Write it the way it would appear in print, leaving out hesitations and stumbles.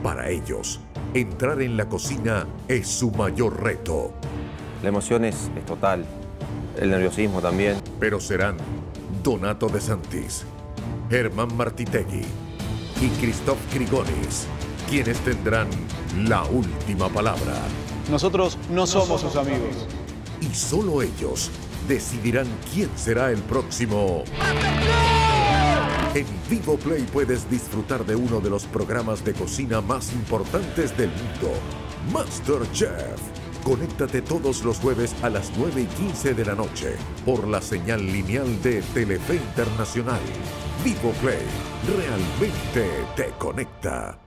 Para ellos, entrar en la cocina es su mayor reto. La emoción es total, el nerviosismo también. Pero serán Donato De Santis, Germán Martitegui y Christoph Grigonis quienes tendrán la última palabra. Nosotros no somos sus amigos. Y solo ellos decidirán quién será el próximo. En Vivo Play puedes disfrutar de uno de los programas de cocina más importantes del mundo, MasterChef. Conéctate todos los jueves a las 9:15 de la noche por la señal lineal de Telefe Internacional. Vivo Play realmente te conecta.